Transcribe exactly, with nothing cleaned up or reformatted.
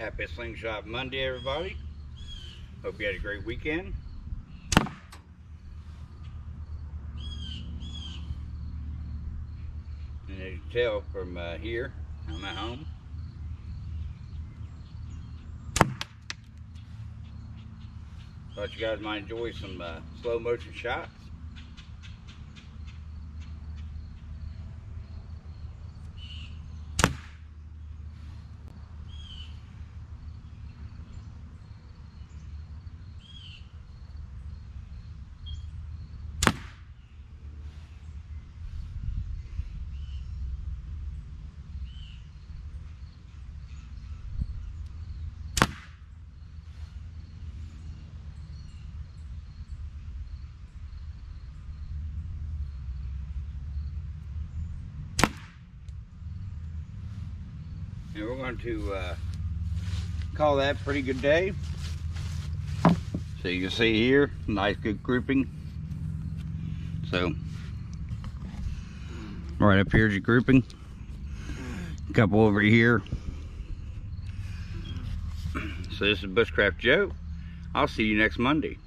Happy Sling Shot Monday, everybody. Hope you had a great weekend. And as you can tell from uh, here, I'm at home. Thought you guys might enjoy some uh, slow motion shots. And we're going to uh, call that a pretty good day. So you can see here, nice good grouping. So right up here is your grouping. A couple over here. So this is Bushcraft Joe. I'll see you next Monday.